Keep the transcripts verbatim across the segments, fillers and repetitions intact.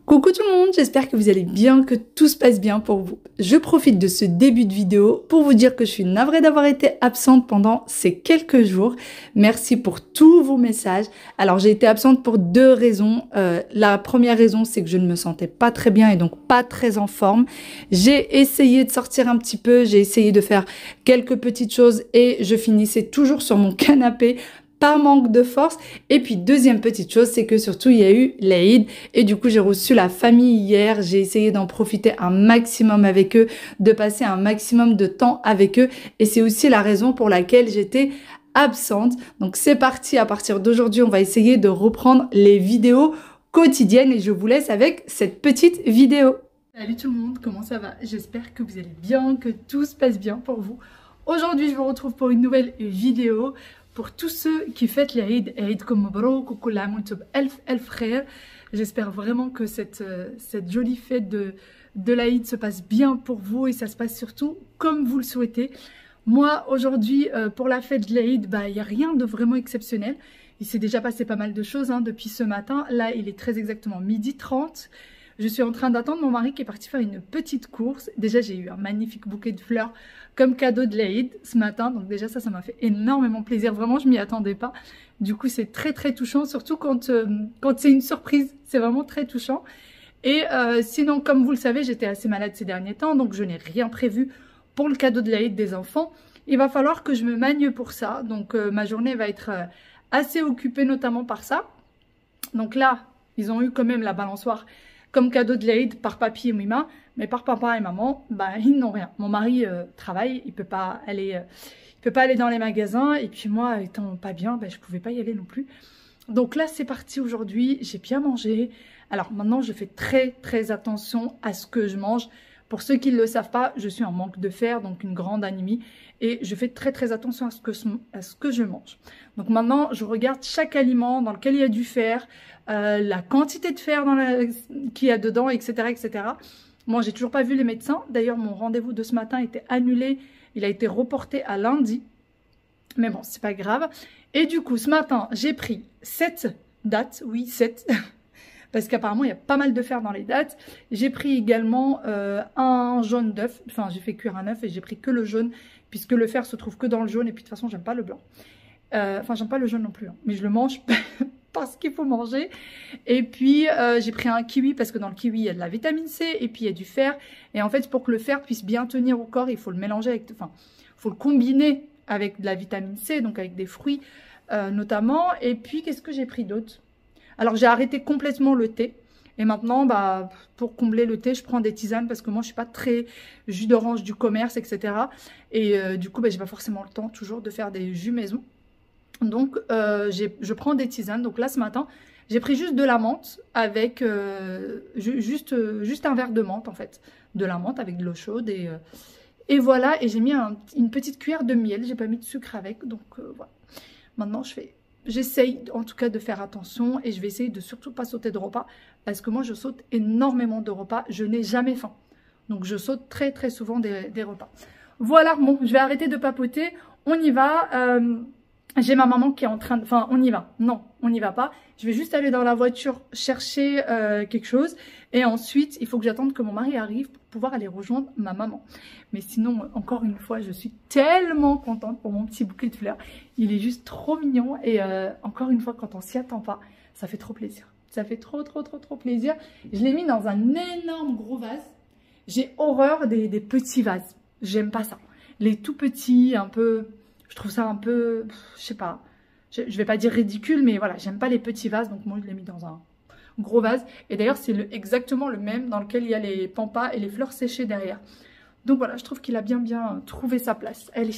Coucou tout le monde, j'espère que vous allez bien, que tout se passe bien pour vous. Je profite de ce début de vidéo pour vous dire que je suis navrée d'avoir été absente pendant ces quelques jours. Merci pour tous vos messages. Alors j'ai été absente pour deux raisons. Euh, la première raison, c'est que je ne me sentais pas très bien et donc pas très en forme. J'ai essayé de sortir un petit peu, j'ai essayé de faire quelques petites choses et je finissais toujours sur mon canapé par manque de force. Et puis deuxième petite chose, c'est que surtout il y a eu l'Aïd et du coup j'ai reçu la famille hier, j'ai essayé d'en profiter un maximum avec eux, de passer un maximum de temps avec eux et c'est aussi la raison pour laquelle j'étais absente. Donc c'est parti, à partir d'aujourd'hui on va essayer de reprendre les vidéos quotidiennes et je vous laisse avec cette petite vidéo. Salut tout le monde, comment ça va? J'espère que vous allez bien, que tout se passe bien pour vous. Aujourd'hui je vous retrouve pour une nouvelle vidéo. Pour tous ceux qui fêtent l'Aïd, Aïdkom Mabrouk ou Kul Aam wa Antum Elf Elf Khair, j'espère vraiment que cette, euh, cette jolie fête de, de l'Aïd se passe bien pour vous et ça se passe surtout comme vous le souhaitez. Moi, aujourd'hui, euh, pour la fête de l'Aïd, bah, il n'y a rien de vraiment exceptionnel. Il s'est déjà passé pas mal de choses hein, depuis ce matin. Là, il est très exactement midi trente. Je suis en train d'attendre mon mari qui est parti faire une petite course. Déjà, j'ai eu un magnifique bouquet de fleurs comme cadeau de l'Aïd ce matin. Donc déjà, ça, ça m'a fait énormément plaisir. Vraiment, je m'y attendais pas. Du coup, c'est très, très touchant. Surtout quand, euh, quand c'est une surprise. C'est vraiment très touchant. Et euh, sinon, comme vous le savez, j'étais assez malade ces derniers temps. Donc, je n'ai rien prévu pour le cadeau de l'Aïd des enfants. Il va falloir que je me magne pour ça. Donc, euh, ma journée va être euh, assez occupée, notamment par ça. Donc là, ils ont eu quand même la balançoire comme cadeau de l'Aïd par papy et Mima, mais par papa et maman, bah, ils n'ont rien. Mon mari euh, travaille, il peut pas aller, euh, il peut pas aller dans les magasins, et puis moi, étant pas bien, bah, je pouvais pas y aller non plus. Donc là, c'est parti aujourd'hui, j'ai bien mangé. Alors maintenant, je fais très très attention à ce que je mange. Pour ceux qui ne le savent pas, je suis en manque de fer, donc une grande anémie, et je fais très très attention à ce que, à ce que je mange. Donc maintenant, je regarde chaque aliment dans lequel il y a du fer, euh, la quantité de fer qu'il y a dedans, et cetera et cetera. Moi, j'ai toujours pas vu les médecins. D'ailleurs, mon rendez-vous de ce matin était annulé. Il a été reporté à lundi. Mais bon, c'est pas grave. Et du coup, ce matin, j'ai pris sept dattes. Oui, sept. Parce qu'apparemment, il y a pas mal de fer dans les dattes. J'ai pris également euh, un jaune d'œuf. Enfin, j'ai fait cuire un œuf et j'ai pris que le jaune, puisque le fer se trouve que dans le jaune. Et puis, de toute façon, j'aime pas le blanc. Euh, enfin, j'aime pas le jaune non plus. Hein, mais je le mange parce qu'il faut manger. Et puis, euh, j'ai pris un kiwi, parce que dans le kiwi, il y a de la vitamine C. Et puis, il y a du fer. Et en fait, pour que le fer puisse bien tenir au corps, il faut le mélanger avec... Enfin, il faut le combiner avec de la vitamine C, donc avec des fruits euh, notamment. Et puis, qu'est-ce que j'ai pris d'autre? Alors, j'ai arrêté complètement le thé. Et maintenant, bah, pour combler le thé, je prends des tisanes parce que moi, je suis pas très jus d'orange du commerce, et cetera. Et euh, du coup, bah, j'ai pas forcément le temps toujours de faire des jus maison. Donc, euh, je prends des tisanes. Donc là, ce matin, j'ai pris juste de la menthe avec euh, ju juste, euh, juste un verre de menthe, en fait. De la menthe avec de l'eau chaude. Et, euh, et voilà. Et j'ai mis un, une petite cuillère de miel. J'ai pas mis de sucre avec. Donc, euh, voilà. Maintenant, je fais... J'essaye en tout cas de faire attention et je vais essayer de surtout pas sauter de repas parce que moi je saute énormément de repas, je n'ai jamais faim. Donc je saute très très souvent des, des repas. Voilà, bon, je vais arrêter de papoter, on y va. Euh, J'ai ma maman qui est en train de... Enfin, on y va. Non, on n'y va pas. Je vais juste aller dans la voiture chercher euh, quelque chose. Et ensuite, il faut que j'attende que mon mari arrive pour pouvoir aller rejoindre ma maman. Mais sinon, encore une fois, je suis tellement contente pour mon petit bouquet de fleurs. Il est juste trop mignon. Et euh, encore une fois, quand on s'y attend pas, ça fait trop plaisir. Ça fait trop, trop, trop, trop plaisir. Je l'ai mis dans un énorme gros vase. J'ai horreur des, des petits vases. J'aime pas ça. Les tout petits, un peu... Je trouve ça un peu, je sais pas, je, je vais pas dire ridicule, mais voilà, j'aime pas les petits vases, donc moi je l'ai mis dans un gros vase. Et d'ailleurs, c'est le, exactement le même dans lequel il y a les pampas et les fleurs séchées derrière. Donc voilà, je trouve qu'il a bien bien trouvé sa place. Allez,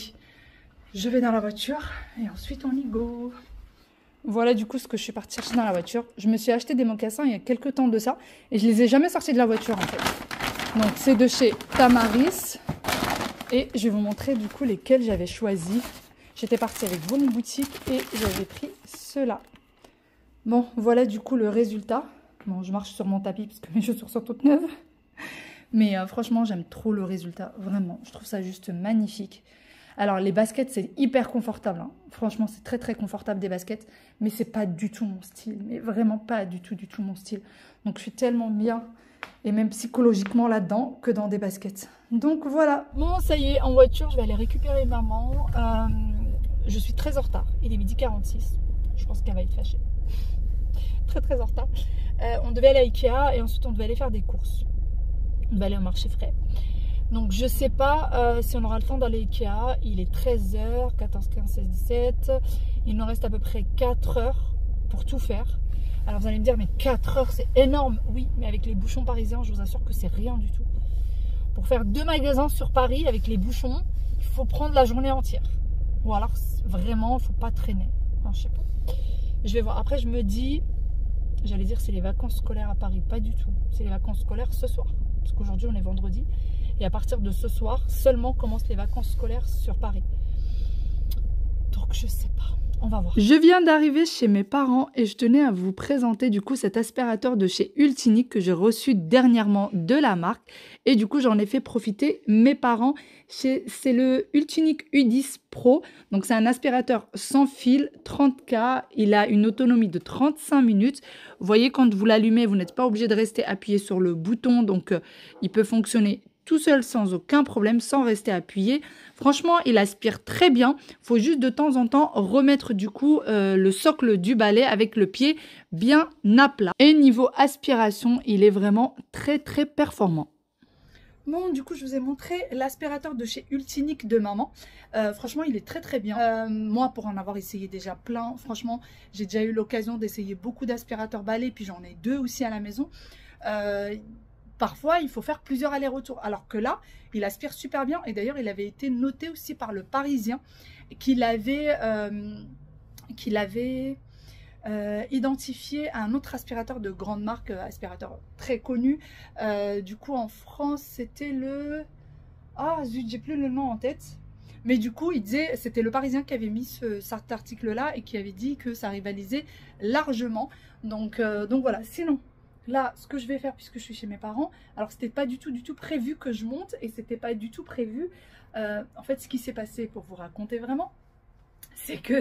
je vais dans la voiture et ensuite on y go. Voilà du coup ce que je suis partie chercher dans la voiture. Je me suis acheté des mocassins il y a quelques temps de ça et je les ai jamais sortis de la voiture en fait. Donc c'est de chez Tamaris. Et je vais vous montrer du coup lesquels j'avais choisi. J'étais partie avec Von Boutique et j'avais pris ceux-là. Bon, voilà du coup le résultat. Bon, je marche sur mon tapis parce que mes chaussures sont toutes neuves. Mais euh, franchement, j'aime trop le résultat. Vraiment, je trouve ça juste magnifique. Alors les baskets c'est hyper confortable, hein. Franchement c'est très très confortable des baskets, mais c'est pas du tout mon style, mais vraiment pas du tout du tout mon style. Donc je suis tellement bien, et même psychologiquement là-dedans, que dans des baskets. Donc voilà. Bon ça y est, en voiture je vais aller récupérer maman. Euh, je suis très en retard, il est midi quarante-six, je pense qu'elle va être fâchée. Très très en retard. Euh, on devait aller à Ikea et ensuite on devait aller faire des courses. On devait aller au marché frais. Donc je sais pas euh, si on aura le temps d'aller Ikea. Il est treize heures, quatorze, quinze, seize, dix-sept. Il nous reste à peu près quatre heures pour tout faire. Alors vous allez me dire, mais quatre heures c'est énorme. Oui, mais avec les bouchons parisiens, je vous assure que c'est rien du tout. Pour faire deux magasins sur Paris avec les bouchons, il faut prendre la journée entière. Ou alors vraiment, il ne faut pas traîner. Enfin, je sais pas. Je vais voir. Après je me dis, j'allais dire c'est les vacances scolaires à Paris. Pas du tout. C'est les vacances scolaires ce soir. Parce qu'aujourd'hui on est vendredi. Et à partir de ce soir, seulement commencent les vacances scolaires sur Paris. Donc je sais pas, on va voir. Je viens d'arriver chez mes parents et je tenais à vous présenter du coup cet aspirateur de chez Ultinic que j'ai reçu dernièrement de la marque. Et du coup j'en ai fait profiter mes parents. C'est le Ultinic U dix Pro. Donc c'est un aspirateur sans fil, trente K. Il a une autonomie de trente-cinq minutes. Vous voyez, quand vous l'allumez, vous n'êtes pas obligé de rester appuyé sur le bouton. Donc euh, il peut fonctionner tout seul sans aucun problème, sans rester appuyé. Franchement, il aspire très bien. Il faut juste de temps en temps remettre du coup euh, le socle du balai avec le pied bien à plat. Et niveau aspiration, il est vraiment très très performant. Bon, du coup, je vous ai montré l'aspirateur de chez Ultinic de maman. Euh, franchement, il est très très bien. Euh, moi, pour en avoir essayé déjà plein, franchement, j'ai déjà eu l'occasion d'essayer beaucoup d'aspirateurs balais, puis j'en ai deux aussi à la maison. Euh, Parfois, il faut faire plusieurs allers-retours. Alors que là, il aspire super bien. Et d'ailleurs, il avait été noté aussi par le Parisien qu'il avait, euh, qu'il avait euh, identifié un autre aspirateur de grande marque, aspirateur très connu. Euh, du coup, en France, c'était le... Ah, zut, j'ai plus le nom en tête. Mais du coup, il disait, c'était le Parisien qui avait mis ce, cet article-là et qui avait dit que ça rivalisait largement. Donc, euh, donc voilà, sinon... Là, ce que je vais faire, puisque je suis chez mes parents, alors c'était pas du tout, du tout prévu que je monte et c'était pas du tout prévu. Euh, en fait, ce qui s'est passé, pour vous raconter vraiment, c'est que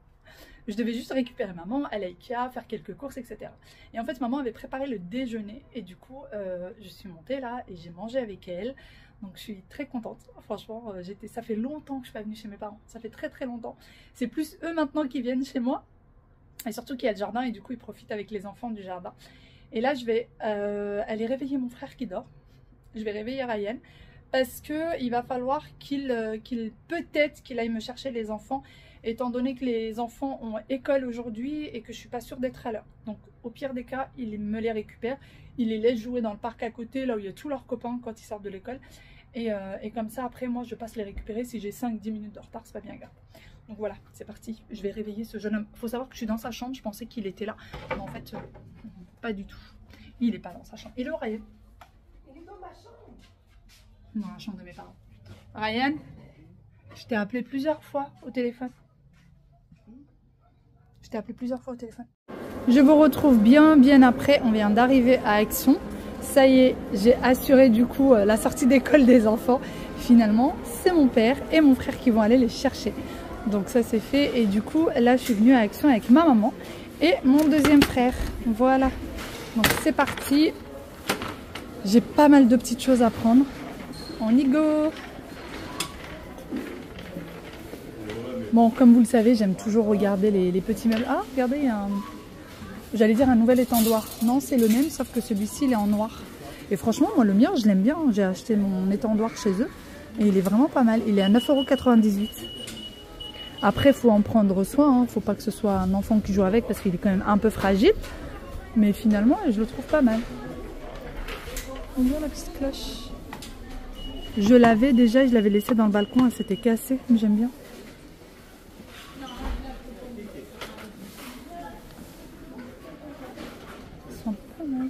je devais juste récupérer maman, aller à Ikea, faire quelques courses, et cetera. Et en fait, maman avait préparé le déjeuner et du coup, euh, je suis montée là et j'ai mangé avec elle. Donc, je suis très contente. Franchement, j'étais, ça fait longtemps que je suis pas venue chez mes parents. Ça fait très très longtemps. C'est plus eux maintenant qui viennent chez moi. Et surtout qu'il y a le jardin et du coup, ils profitent avec les enfants du jardin. Et là, je vais euh, aller réveiller mon frère qui dort. Je vais réveiller Ryan parce qu'il va falloir qu'il, euh, qu'il peut-être qu'il aille me chercher les enfants, étant donné que les enfants ont école aujourd'hui et que je suis pas sûre d'être à l'heure. Donc, au pire des cas, il me les récupère. Il les laisse jouer dans le parc à côté, là où il y a tous leurs copains quand ils sortent de l'école. Et, euh, et comme ça, après, moi, je passe les récupérer. Si j'ai cinq dix minutes de retard, c'est pas bien grave. Donc voilà, c'est parti. Je vais réveiller ce jeune homme. Il faut savoir que je suis dans sa chambre. Je pensais qu'il était là. Mais en fait... Euh, pas du tout. Il n'est pas dans sa chambre. Il est où, Ryan? Il est dans ma chambre. Dans la chambre de mes parents. Ryan, je t'ai appelé plusieurs fois au téléphone. Je t'ai appelé plusieurs fois au téléphone. Je vous retrouve bien, bien après. On vient d'arriver à Action. Ça y est, j'ai assuré du coup la sortie d'école des enfants. Finalement, c'est mon père et mon frère qui vont aller les chercher. Donc ça, c'est fait. Et du coup, là, je suis venue à Action avec ma maman et mon deuxième frère. Voilà. Donc c'est parti. J'ai pas mal de petites choses à prendre. On y go. Bon, comme vous le savez, j'aime toujours regarder les, les petits meubles. Ah, regardez, il y a un... J'allais dire un nouvel étendoir. Non, c'est le même, sauf que celui-ci, il est en noir. Et franchement, moi, le mien, je l'aime bien. J'ai acheté mon étendoir chez eux. Et il est vraiment pas mal. Il est à neuf euros quatre-vingt-dix-huit. Après, il faut en prendre soin. Il ne faut pas que ce soit un enfant qui joue avec parce qu'il est quand même un peu fragile. Mais finalement, je le trouve pas mal. On voit la petite cloche. Je l'avais déjà, je l'avais laissé dans le balcon, elle s'était cassée. J'aime bien. Ils sont pas mal.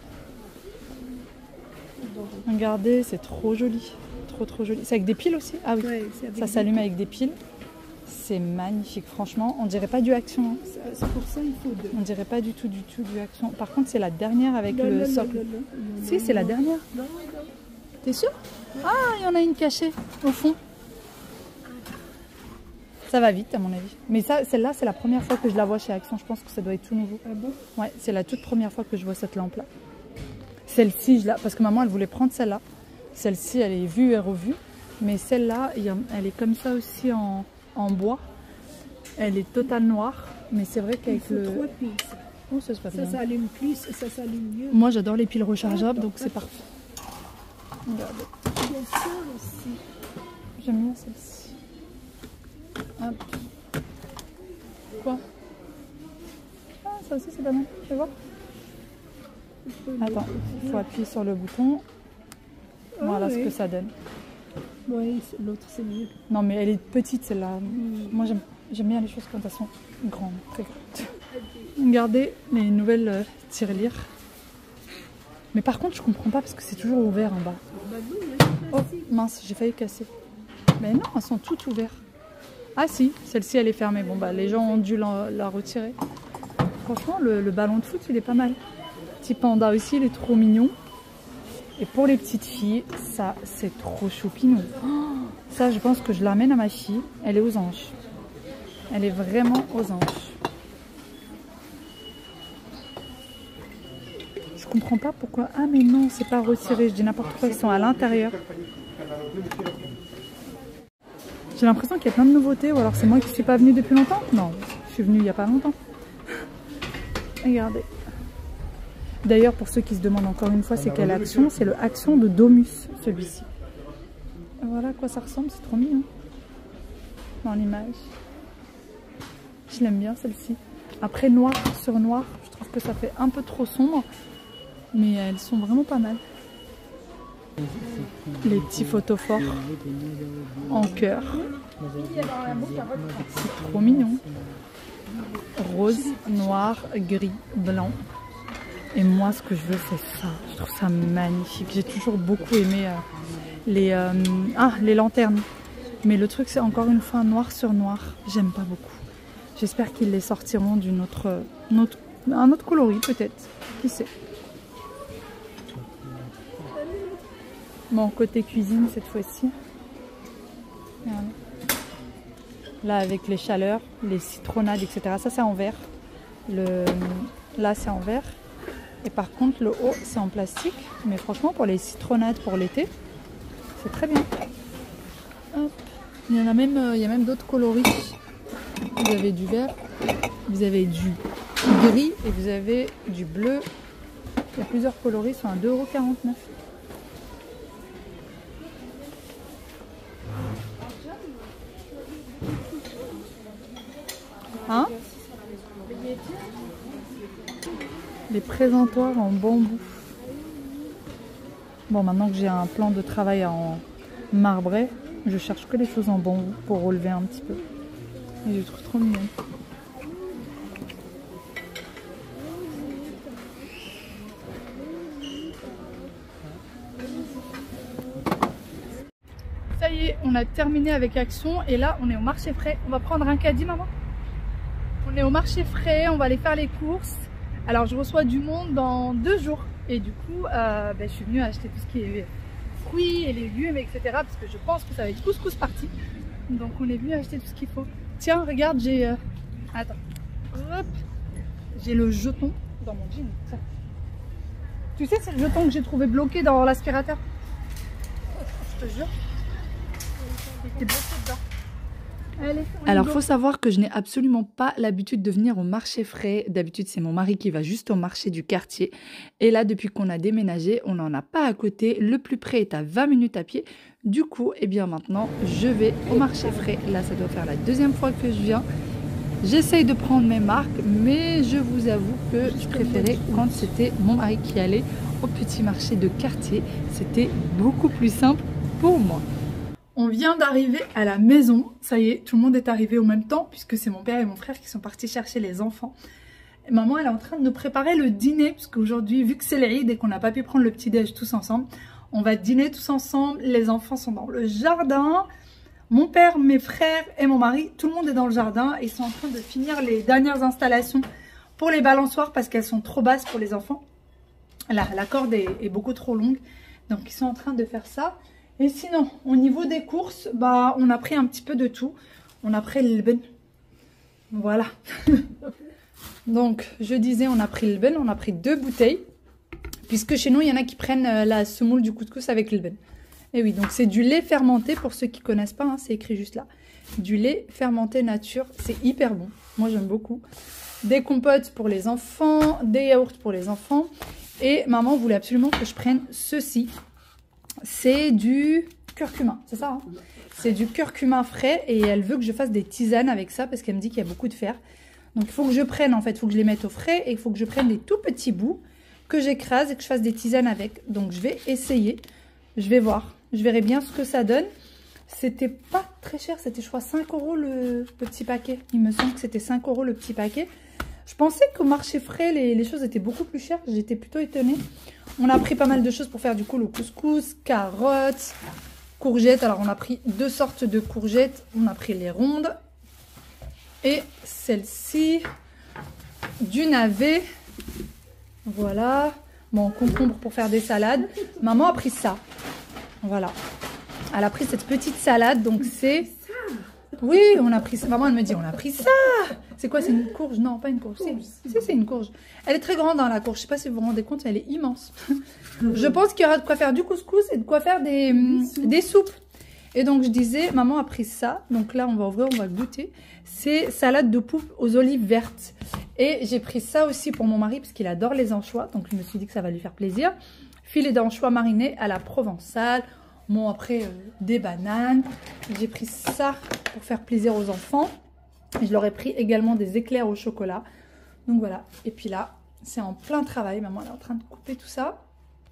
Regardez, c'est trop joli. Trop trop joli. C'est avec des piles aussi? Ah oui, ouais, ça s'allume avec des piles. C'est magnifique, franchement. On dirait pas du Action. Hein. C'est pour ça il faut deux. On dirait pas du tout, du tout du Action. Par contre, c'est la dernière avec non, le non, socle. Non, non, non, si, c'est la dernière. Non, non. T'es sûr? Ah, il y en a une cachée au fond. Ça va vite à mon avis. Mais ça, celle-là, c'est la première fois que je la vois chez Action. Je pense que ça doit être tout nouveau. Ah bon? Ouais, c'est la toute première fois que je vois cette lampe-là. Celle-ci, je la... parce que maman, elle voulait prendre celle-là. Celle-ci, elle est vue et revue. Mais celle-là, elle est comme ça aussi en, en bois. Elle est totale noire. Mais c'est vrai qu'avec le... trois piles. Oh, ça, ça s'allume plus, ça s'allume mieux. Moi, j'adore les piles rechargeables, donc c'est parfait. Regardez. Il y a ça aussi. J'aime bien celle-ci. Hop. Quoi? Ah, ça aussi, c'est pas mal. Tu veux voir? Attends, il faut appuyer sur le bouton. Voilà ah, ce oui. que ça donne. Oui, l'autre c'est mieux. Non, mais elle est petite celle-là. Mm. Moi, j'aime bien les choses quand elles sont grandes. Très grandes. Regardez les nouvelles euh, tirelires. Mais par contre, je comprends pas parce que c'est toujours ouvert en bas. Bah oui, oh mince, j'ai failli casser. Mais non, elles sont toutes ouvertes. Ah si, celle-ci elle est fermée. Bon bah les gens ont dû la, la retirer. Franchement, le, le ballon de foot il est pas mal. Petit panda aussi, il est trop mignon. Et pour les petites filles, ça c'est trop choupinou. Oh, ça, je pense que je l'amène à ma fille. Elle est aux anges. Elle est vraiment aux anges. Je comprends pas pourquoi. Ah mais non, c'est pas retiré. Je dis n'importe quoi. Ils sont à l'intérieur. J'ai l'impression qu'il y a plein de nouveautés. Ou alors c'est moi qui suis pas venue depuis longtemps. Non, je suis venue il y a pas longtemps. Regardez. D'ailleurs, pour ceux qui se demandent encore une fois, c'est quelle action? C'est le Action de Domus, celui-ci. Voilà à quoi ça ressemble. C'est trop mignon. Dans l'image. Je l'aime bien celle-ci. Après noir sur noir, je trouve que ça fait un peu trop sombre. Mais elles sont vraiment pas mal. Les petits photophores en cœur. C'est trop mignon. Rose, noir, gris, blanc. Et moi, ce que je veux, c'est ça. Je trouve ça magnifique. J'ai toujours beaucoup aimé euh, les, euh, ah, les lanternes. Mais le truc, c'est encore une fois noir sur noir. J'aime pas beaucoup. J'espère qu'ils les sortiront d'une autre, autre, un autre coloris peut-être. Qui sait? Bon, côté cuisine cette fois-ci. Là, avec les chaleurs, les citronnades, et cetera. Ça, c'est en verre. Le... Là, c'est en verre. Et par contre, le haut, c'est en plastique. Mais franchement, pour les citronnades pour l'été, c'est très bien. Hop. Il y en a même, euh, il y a même d'autres coloris. Vous avez du vert, vous avez du gris et vous avez du bleu. Il y a plusieurs coloris, ils sont à deux euros quarante-neuf. Hein? Les présentoirs en bambou. Bon, maintenant que j'ai un plan de travail en marbré, je cherche que les choses en bambou pour relever un petit peu. Et je trouve trop mignon. Ça y est, on a terminé avec Action et là on est au marché frais. On va prendre un caddie, maman? On est au marché frais, on va aller faire les courses. Alors je reçois du monde dans deux jours et du coup euh, ben, je suis venue acheter tout ce qui est fruits et légumes, et cetera. Parce que je pense que ça va être couscous parti. Donc on est venu acheter tout ce qu'il faut. Tiens, regarde, j'ai... Euh... Attends. Hop. J'ai le jeton dans mon jean. Tiens. Tu sais, c'est le jeton que j'ai trouvé bloqué dans l'aspirateur. Je te jure. Il était bloqué dedans. Allez, alors, il faut savoir que je n'ai absolument pas l'habitude de venir au marché frais. D'habitude, c'est mon mari qui va juste au marché du quartier. Et là, depuis qu'on a déménagé, on n'en a pas à côté. Le plus près est à vingt minutes à pied. Du coup, eh bien maintenant, je vais au marché frais. Là, ça doit faire la deuxième fois que je viens. J'essaye de prendre mes marques, mais je vous avoue que je préférais quand c'était mon mari qui allait au petit marché de quartier. C'était beaucoup plus simple pour moi. On vient d'arriver à la maison, ça y est, tout le monde est arrivé au même temps puisque c'est mon père et mon frère qui sont partis chercher les enfants. Et maman, elle est en train de nous préparer le dîner puisque aujourd'hui, vu que c'est l'Eid et qu'on n'a pas pu prendre le petit déj tous ensemble, on va dîner tous ensemble. Les enfants sont dans le jardin, mon père, mes frères et mon mari, tout le monde est dans le jardin et ils sont en train de finir les dernières installations pour les balançoires parce qu'elles sont trop basses pour les enfants. Là, la corde est, est beaucoup trop longue, donc ils sont en train de faire ça. Et sinon, au niveau des courses, bah, on a pris un petit peu de tout. on a pris le ben. Voilà. Donc, je disais, on a pris le ben, on a pris deux bouteilles. Puisque chez nous, il y en a qui prennent euh, la semoule du couscous avec le ben. Et oui, donc c'est du lait fermenté, pour ceux qui ne connaissent pas, hein, c'est écrit juste là. Du lait fermenté nature, c'est hyper bon. Moi, j'aime beaucoup. Des compotes pour les enfants, des yaourts pour les enfants. Et maman voulait absolument que je prenne ceci. C'est du curcuma, c'est ça hein? C'est du curcuma frais et elle veut que je fasse des tisanes avec ça parce qu'elle me dit qu'il y a beaucoup de fer. Donc, il faut que je prenne, en fait, il faut que je les mette au frais et il faut que je prenne des tout petits bouts que j'écrase et que je fasse des tisanes avec. Donc, je vais essayer. Je vais voir. Je verrai bien ce que ça donne. C'était pas très cher. C'était, je crois, cinq euros le, le petit paquet. Il me semble que c'était cinq euros le petit paquet. Je pensais qu'au marché frais, les, les choses étaient beaucoup plus chères. J'étais plutôt étonnée. On a pris pas mal de choses pour faire du coup le couscous, carottes, courgettes. Alors, on a pris deux sortes de courgettes. On a pris les rondes. Et celle-ci, du navet. Voilà. Bon, concombre pour faire des salades. Maman a pris ça. Voilà. Elle a pris cette petite salade. Donc, c'est... Oui, on a pris ça. Maman, elle me dit, on a pris ça. C'est quoi? C'est une courge? Non, pas une courge. Si, c'est une courge. Elle est très grande dans la courge. Je ne sais pas si vous vous rendez compte, elle est immense. Je pense qu'il y aura de quoi faire du couscous et de quoi faire des, des soupes. Et donc, je disais, maman a pris ça. Donc là, on va ouvrir, on va goûter. C'est salade de poule aux olives vertes. Et j'ai pris ça aussi pour mon mari parce qu'il adore les anchois. Donc, je me suis dit que ça va lui faire plaisir. Filet d'anchois marinés à la provençale. Bon, après, euh, des bananes. J'ai pris ça pour faire plaisir aux enfants. Et je leur ai pris également des éclairs au chocolat. Donc, voilà. Et puis là, c'est en plein travail. Maman, elle est en train de couper tout ça.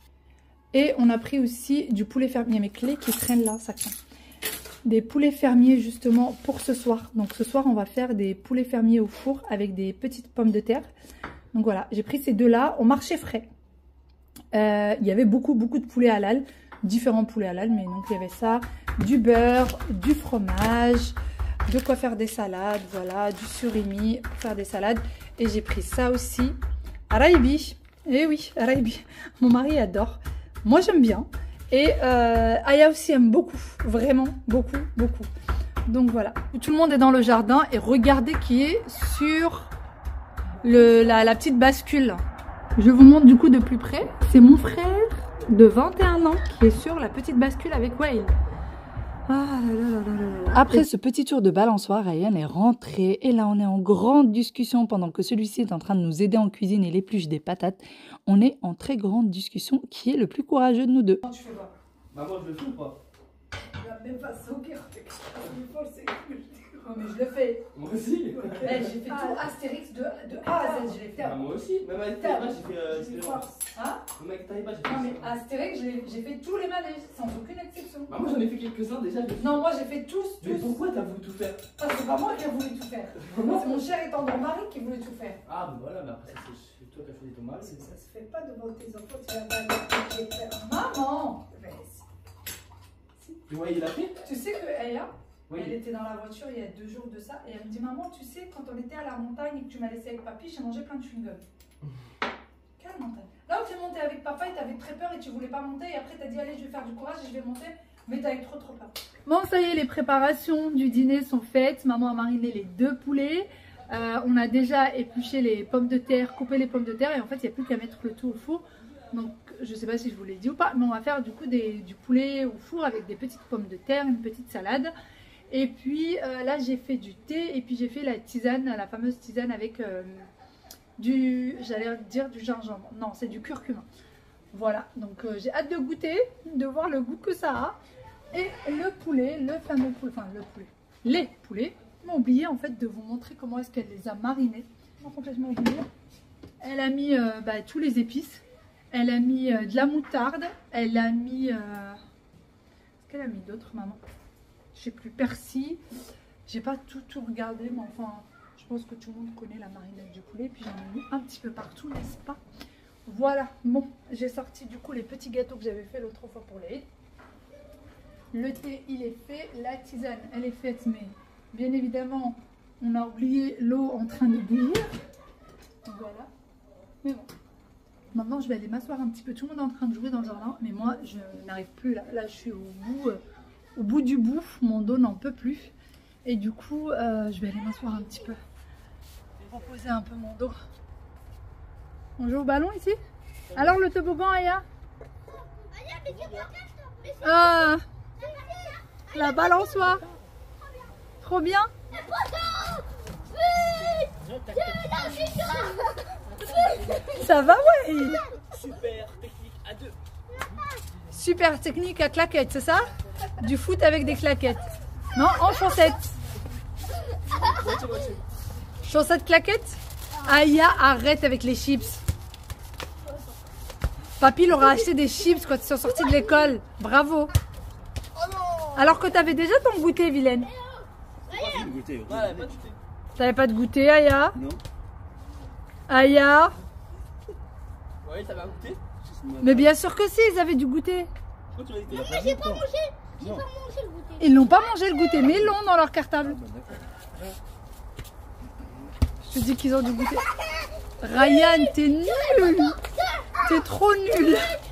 Et on a pris aussi du poulet fermier. Il y a mes clés qui traînent là, ça craint. Des poulets fermiers justement pour ce soir. Donc ce soir on va faire des poulets fermiers au four avec des petites pommes de terre. Donc voilà, j'ai pris ces deux là au marché frais. Euh, il y avait beaucoup beaucoup de poulets halal, différents poulets halal, mais donc il y avait ça, du beurre, du fromage, de quoi faire des salades, voilà, du surimi pour faire des salades. Et j'ai pris ça aussi, Araibi. Eh oui, Araibi, mon mari adore, moi j'aime bien. Et euh, Aya aussi aime beaucoup, vraiment beaucoup, beaucoup. Donc voilà, tout le monde est dans le jardin et regardez qui est sur le, la, la petite bascule. Je vous montre du coup de plus près, c'est mon frère de vingt et un ans qui est sur la petite bascule avec Wael. Ah là là là là là. Après ce petit tour de balançoire, Ryan est rentré et là on est en grande discussion pendant que celui-ci est en train de nous aider en cuisine et l'épluche des patates. On est en très grande discussion qui est le plus courageux de nous deux. Tu fais quoi? Bah moi je le fais ou pas? De la même façon que c'est cool. Oh, mais je le fais. Moi aussi. Hey, j'ai fait tout Astérix de, de A à Z, je l'ai fait. Bah, moi aussi. Même avec Taïba j'ai fait... Euh, C'est force. Hein? Même avec Taïba j'ai fait... Non mais Astérix, j'ai fait tous les manèges, sans aucune exception. Bah moi j'en ai fait quelques-uns déjà. Non, moi j'ai fait tous, tous. Mais pourquoi t'as voulu tout faire? Parce que c'est pas moi qui ai voulu tout faire. C'est mon cher et tendre mari qui voulait tout faire. Ah bah voilà, mais après c'est toi qui as fait ton mal. Ça se fait pas devant tes enfants, tu vas pas aller faire. Maman! Tu vois, il l'a fait? Tu sais que Aya, oui. Elle était dans la voiture il y a deux jours de ça et elle me dit maman, tu sais, quand on était à la montagne et que tu m'as laissé avec papy, j'ai mangé plein de chewing-gum. Quelle montagne? Là où tu es monté avec papa et tu avais très peur et tu voulais pas monter et après tu as dit allez, je vais faire du courage et je vais monter, mais tu avais trop trop peur. Bon, ça y est, les préparations du dîner sont faites. Maman a mariné les deux poulets. Euh, on a déjà épluché les pommes de terre, coupé les pommes de terre et en fait il n'y a plus qu'à mettre le tout au four. Donc je sais pas si je vous l'ai dit ou pas, mais on va faire du coup des, du poulet au four avec des petites pommes de terre, une petite salade. Et puis euh, là j'ai fait du thé et puis j'ai fait la tisane, la fameuse tisane avec euh, du, j'allais dire du gingembre, non c'est du curcuma. Voilà, donc euh, j'ai hâte de goûter, de voir le goût que ça a. Et le poulet, le fameux poulet, enfin le poulet, les poulets, j'ai oublié en fait de vous montrer comment est-ce qu'elle les a marinés. J'ai complètement oublié. Elle a mis euh, bah, tous les épices, elle a mis euh, de la moutarde, elle a mis, euh... qu'est-ce qu'elle a mis d'autre maman? Je sais plus, persil. J'ai pas tout tout regardé, mais enfin, je pense que tout le monde connaît la marinade du poulet. Puis j'en ai mis un petit peu partout, n'est-ce pas? Voilà, bon, j'ai sorti du coup les petits gâteaux que j'avais fait l'autre fois pour les. Le thé, il est fait. La tisane, elle est faite, mais bien évidemment, on a oublié l'eau en train de bouillir. Voilà. Mais bon, maintenant, je vais aller m'asseoir un petit peu. Tout le monde est en train de jouer dans le jardin, mais moi, je n'arrive plus là. Là, je suis au bout... Euh, Au bout du bout, mon dos n'en peut plus. Et du coup, euh, je vais aller m'asseoir un petit peu. Reposer un peu mon dos. On joue au ballon ici? Alors le toboggan, Aya? Ah, la balançoire. Trop bien. Ça va, ouais. Super technique à deux. Super technique à claquettes, c'est ça? Du foot avec des claquettes. Non, en chaussettes. Chaussettes claquettes? Aya, arrête avec les chips. Papy leur a acheté des chips quand ils sont sortis de l'école. Bravo. Alors que t'avais déjà ton goûter, vilaine. T'avais pas de goûter, Aya? Non. Aya? Ouais, t'avais un goûter? Mais bien sûr que si, ils avaient du goûter. Toi, tu l'as dit, t'as Mais j'ai pas mangé, j'ai pas mangé le goûter. Ils n'ont pas mangé le goûter, mais ils l'ont dans leur cartable. Je te dis qu'ils ont du goûter. Ryan, t'es nul. T'es trop nul.